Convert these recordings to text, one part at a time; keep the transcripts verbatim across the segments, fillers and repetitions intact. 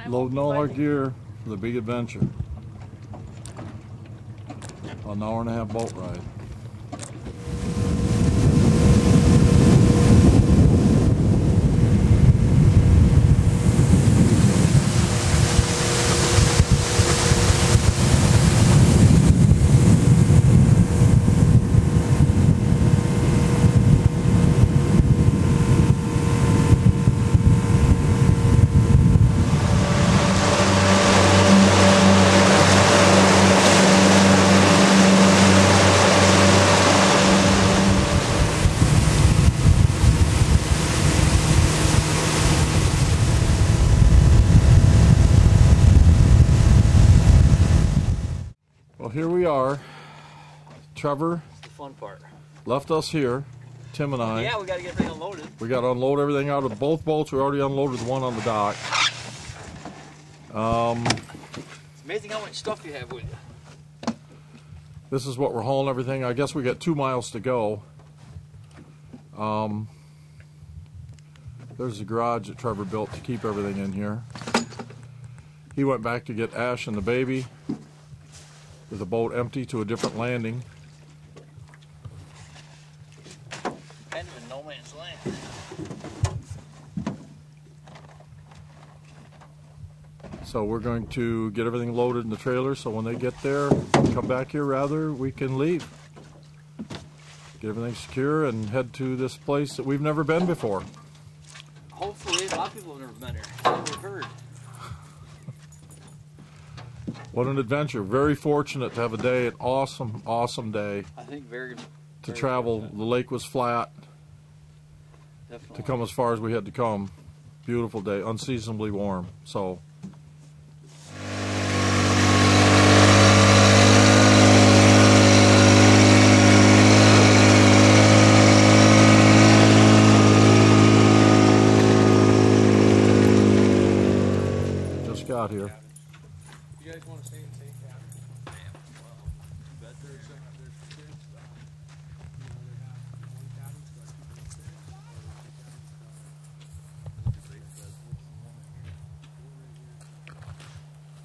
Loading all our gear for the big adventure. An hour and a half boat ride. Well, here we are. Trevor That's the fun part. Left us here, Tim and I. Yeah, we got to get everything unloaded. We got to unload everything out of both boats. We already unloaded the one on the dock. Um, it's amazing how much stuff you have with you. This is what we're hauling everything. I guess we got two miles to go. Um, there's the garage that Trevor built to keep everything in here. He went back to get Ash and the baby with the boat empty to a different landing. Kind of in no man's land. So we're going to get everything loaded in the trailer so when they get there, come back here rather, we can leave. Get everything secure and head to this place that we've never been before. Hopefully, a lot of people have never been here. Never heard. What an adventure. Very fortunate to have a day, an awesome, awesome day. I think very To very travel. fortunate. The lake was flat. Definitely. To come as far as we had to come. Beautiful day, unseasonably warm. So just got here. You guys want to stay and take that? Yeah, well, bet there's, uh, there's kids, uh, you know, they have one cabin's got two beds there, or the cabin's got two big beds, one right here, one right here.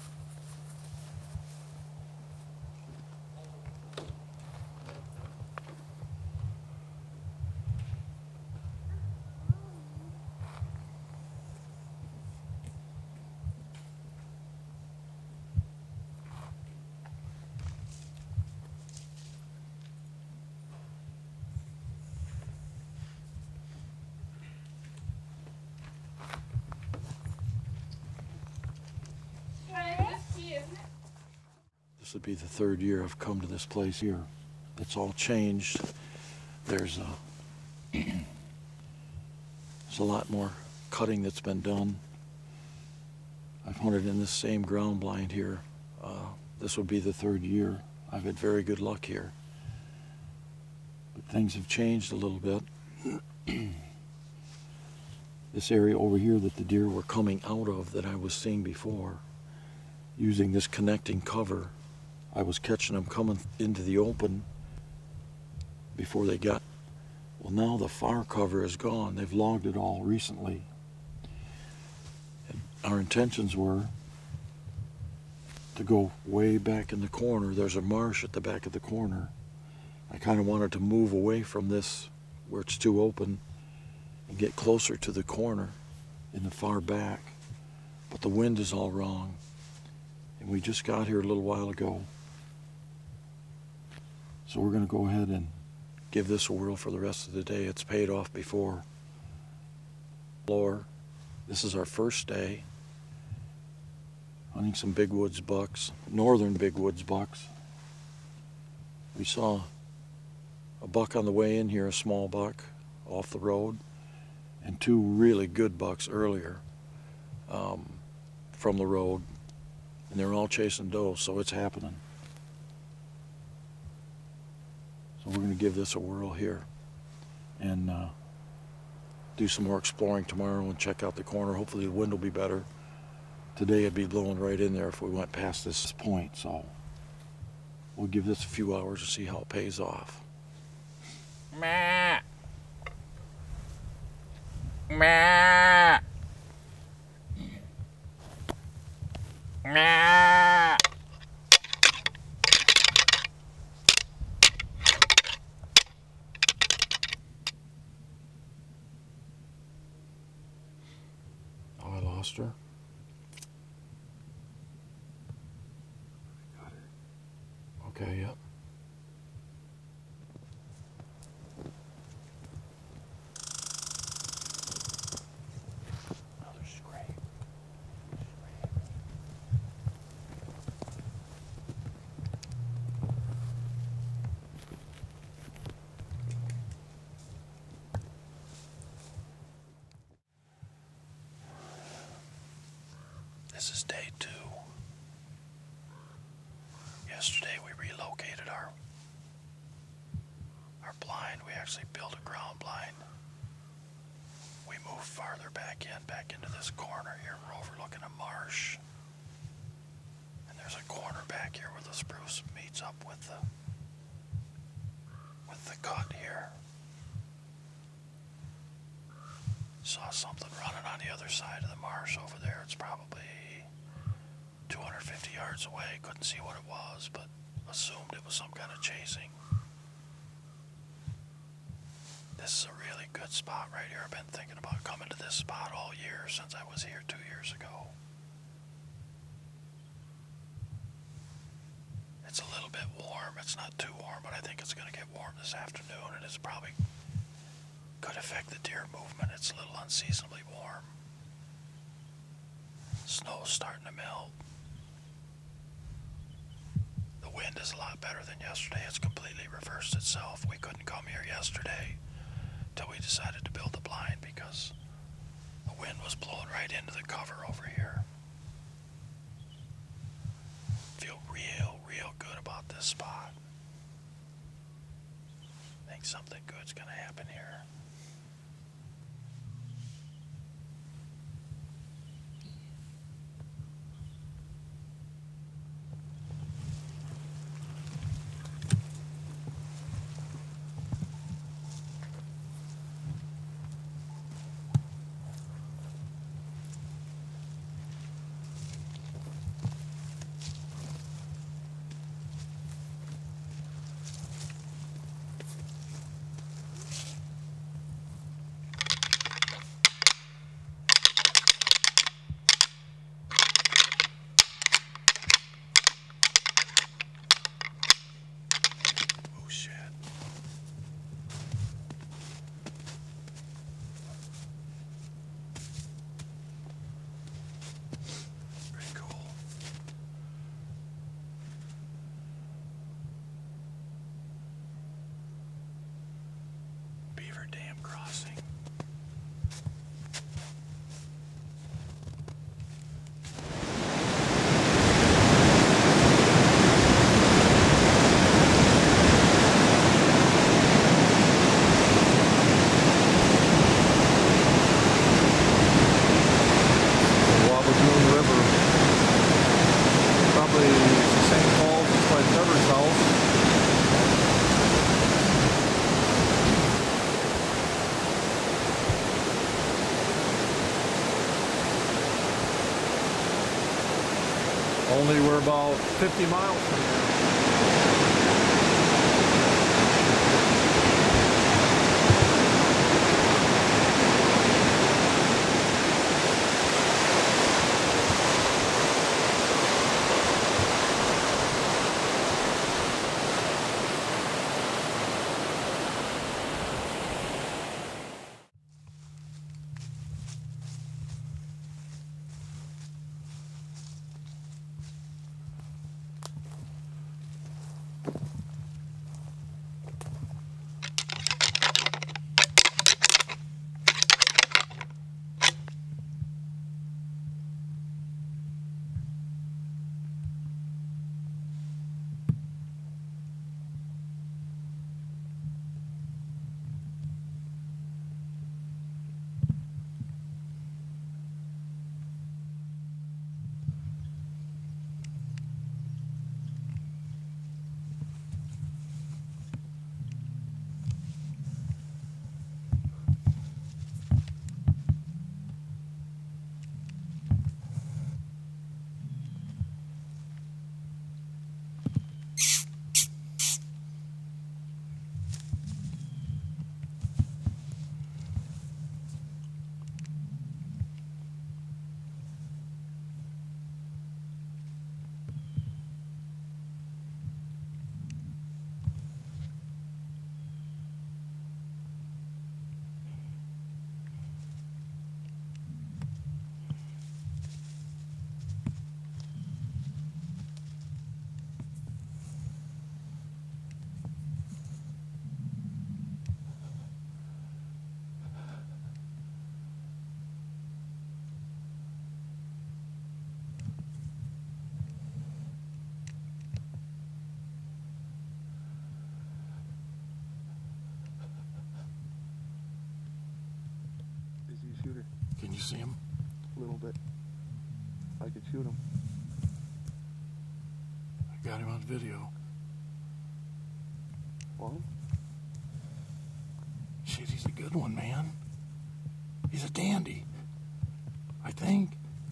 This would be the third year I've come to this place here. It's all changed. There's a, there's a lot more cutting that's been done. I've hunted in this same ground blind here. Uh, this would be the third year. I've had very good luck here. But things have changed a little bit. This area over here that the deer were coming out of that I was seeing before, using this connecting cover, I was catching them coming into the open before they got, well, now the far cover is gone. They've logged it all recently. And our intentions were to go way back in the corner. There's a marsh at the back of the corner. I kind of wanted to move away from this where it's too open and get closer to the corner in the far back. But the wind is all wrong. And we just got here a little while ago. So we're going to go ahead and give this a whirl for the rest of the day. It's paid off before. Floor. This is our first day hunting some big woods bucks, northern big woods bucks. We saw a buck on the way in here, a small buck off the road, and two really good bucks earlier um, from the road. And they're all chasing doe, so it's happening. So we're going to give this a whirl here and uh, do some more exploring tomorrow and check out the corner. Hopefully the wind will be better. Today it'd be blowing right in there if we went past this point, so we'll give this a few hours to see how it pays off. Meh. Meh. Oh, I lost her. Okay, yep. Another scrape. This is day two. Yesterday we relocated our our blind. We actually built a ground blind. We moved farther back in, back into this corner here. We're overlooking a marsh. And there's a corner back here where the spruce meets up with the with the cut here. Saw something running on the other side of the marsh over there. It's probably two hundred fifty yards away. Couldn't see what it was, but assumed it was some kind of chasing. This is a really good spot right here. I've been thinking about coming to this spot all year since I was here two years ago. It's a little bit warm. It's not too warm, but I think it's going to get warm this afternoon, and it's probably could affect the deer movement. It's a little unseasonably warm. Snow's starting to melt. The wind is a lot better than yesterday. It's completely reversed itself. We couldn't come here yesterday till we decided to build a blind because the wind was blowing right into the cover over here. Feel real, real good about this spot. Think something good's gonna happen here. Only we're about fifty miles from here. see him? A little bit. I could shoot him. I got him on video. Well, Shit, he's a good one, man. He's a dandy. I think.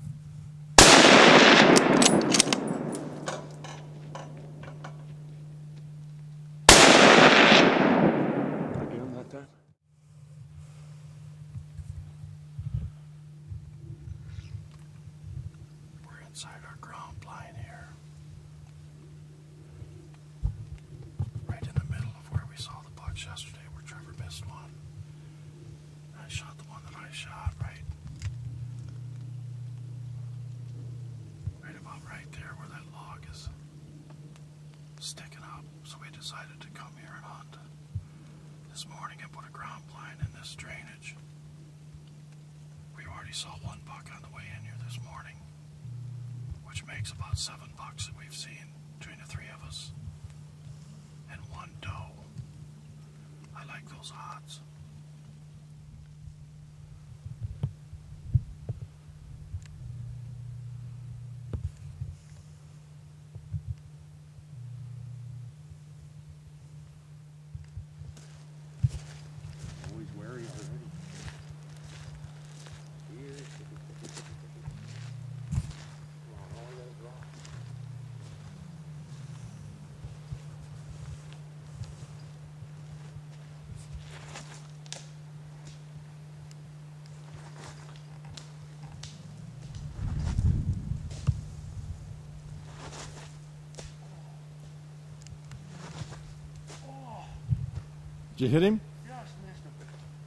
Did I get him that time? We're inside our ground blind here. Right in the middle of where we saw the bucks yesterday, where Trevor missed one. I shot the one that I shot, right? Right about right there where that log is sticking up. So we decided to come here and hunt this morning and put a ground blind in this drainage. We already saw one buck on the way in here this morning, which makes about seven bucks that we've seen between the three of us. And one doe. I like those odds. always wary already. Here. Come on, all I gotta draw. Did you hit him? Just missed him.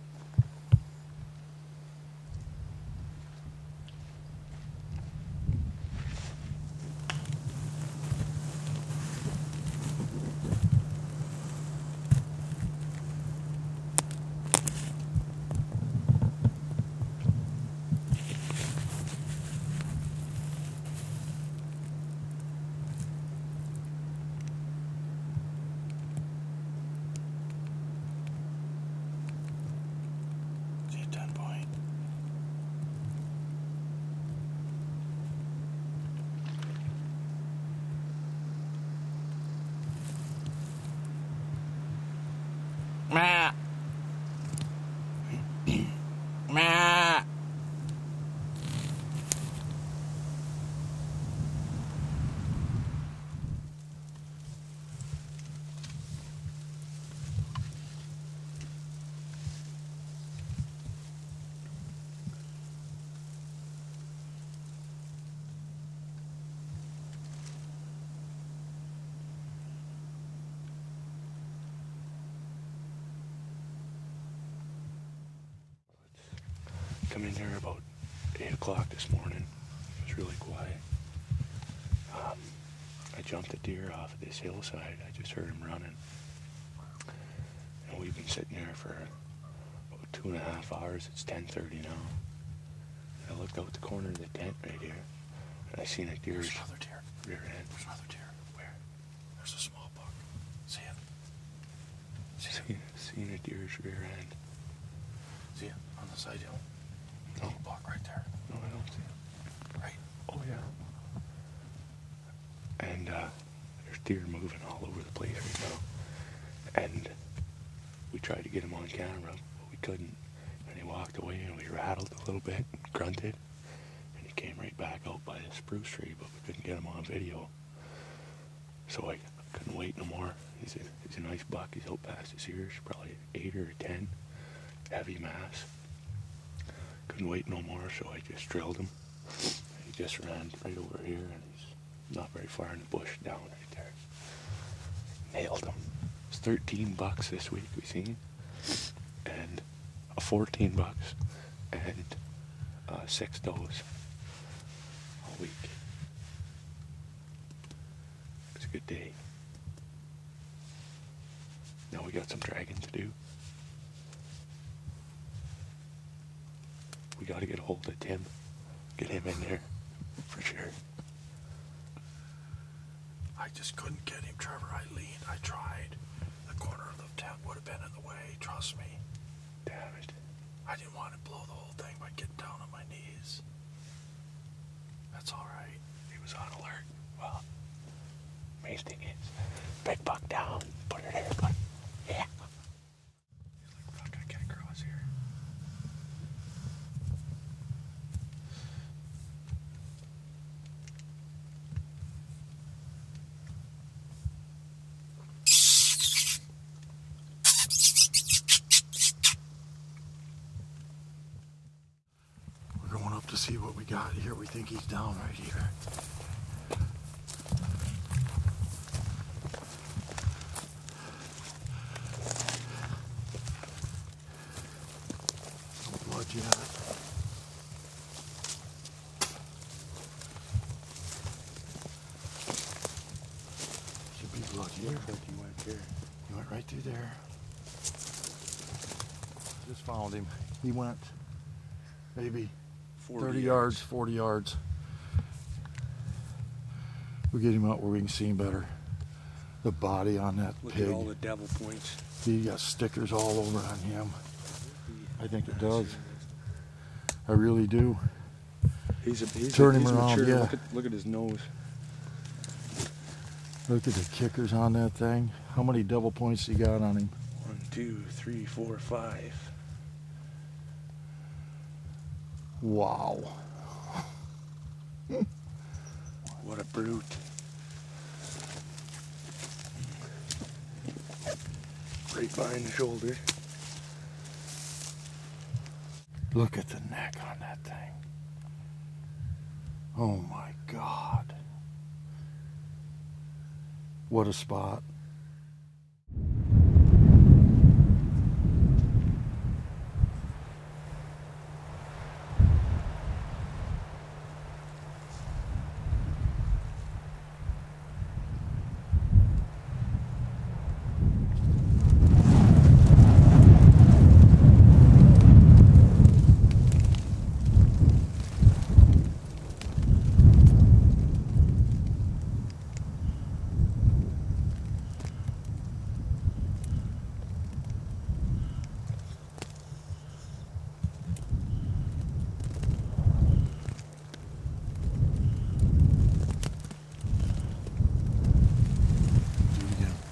See a ten point. Ma. Ma. Come in here about eight o'clock this morning. It was really quiet. Um, I jumped a deer off of this hillside. I just heard him running. And we've been sitting there for about two and a half hours. It's ten thirty now. I looked out the corner of the tent right here, and I seen a deer's There's another deer. rear end. There's another deer. Where? There's a small buck. See it? See it? Seen, seen a deer's rear end. See it? On the side hill. No. Little buck right there. No, I don't see it. Right. Oh, yeah. And uh, there's deer moving all over the place right now. And we tried to get him on camera, but we couldn't. And he walked away, and we rattled a little bit, and grunted, and he came right back out by the spruce tree, but we couldn't get him on video. So I couldn't wait no more. He's a, he's a nice buck. He's out past his ears, probably eight or ten, heavy mass. Couldn't wait no more, so I just drilled him. He just ran right over here, and he's not very far in the bush down right there. Nailed him. It's thirteen bucks this week we seen, and a fourteen bucks, and uh, six does all week. It's a good day. Now we got some dragging to do. We gotta get a hold of Tim. Get him in there, for sure. I just couldn't get him, Trevor. I leaned. I tried. The corner of the tent would have been in the way. Trust me. Damn it. I didn't want to blow the whole thing by getting down on my knees. That's all right. He was on alert. Well, main thing is, big buck down. Put her there, bud. Yeah. He's like, we're not gonna get across here. We're going up to see what we got here. We think he's down right here. No blood yet. Should be blood here. Looks like he went there. He went right through there. Just found him. He went maybe thirty yards, forty yards. We'll get him out where we can see him better. The body on that Look pig. at all the devil points. He got stickers all over on him. I think it does. I really do. He's a he's Turn a, him he's around, mature. yeah. Look at, look at his nose. Look at the kickers on that thing. How many devil points he got on him? One, two, three, four, five. Wow. What a brute. Right behind the shoulder. Look at the neck on that thing. Oh my God. What a spot. Do it again.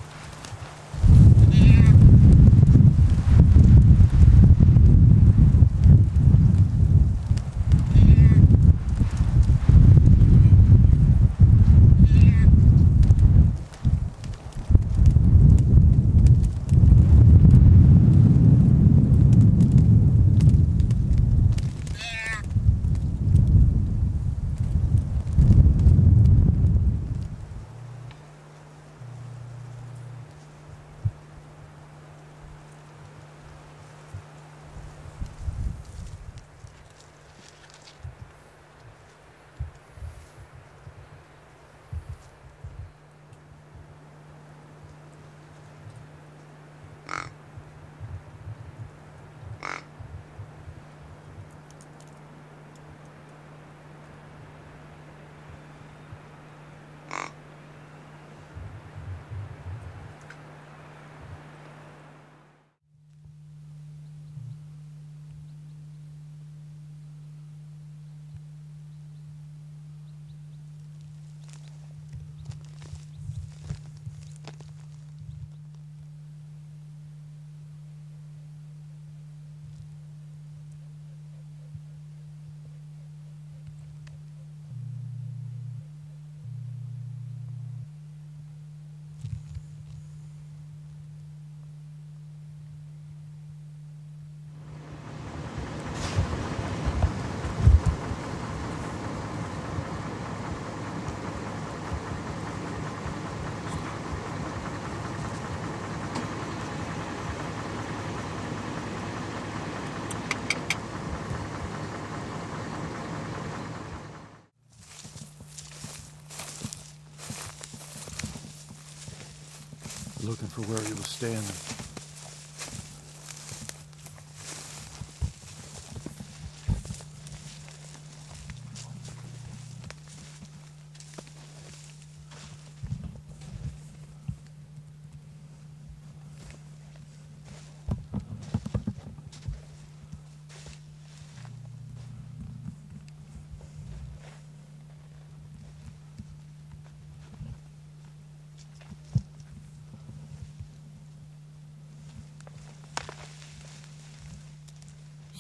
Looking for where he was standing.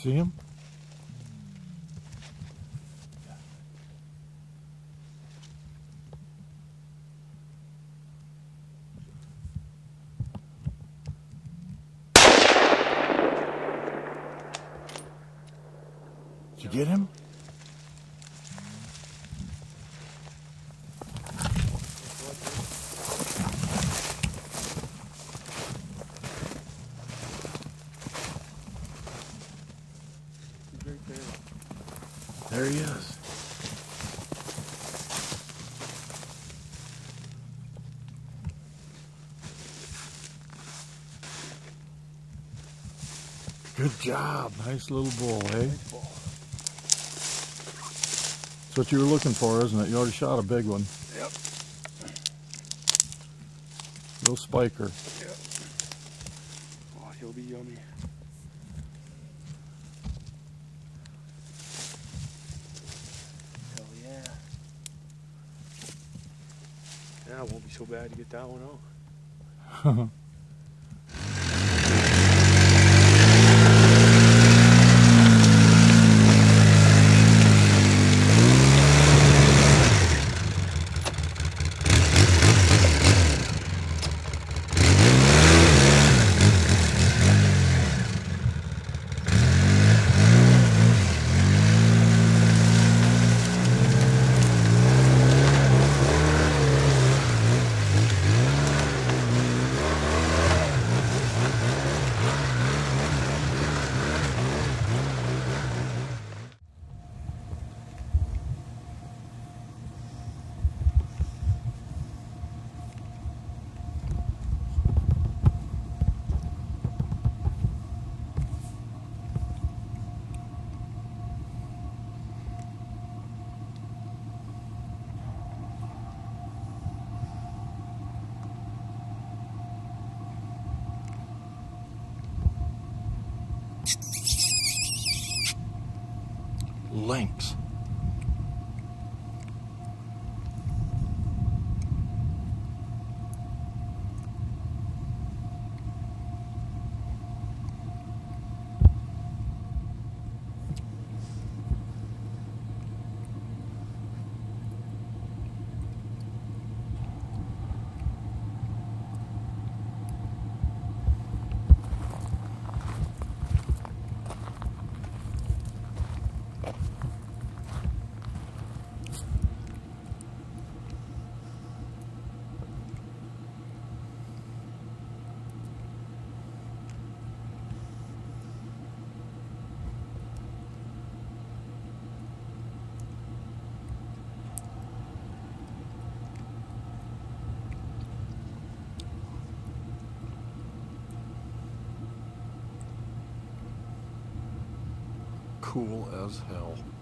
See him? Did you get him? He's right there. There he is. Good job. Nice little bull, eh? Nice ball. That's what you were looking for, isn't it? You already shot a big one. Yep. Little spiker. Yep. Oh, he'll be yummy. Hell yeah. Yeah, it won't be so bad to get that one out. Lynx. Cool as hell.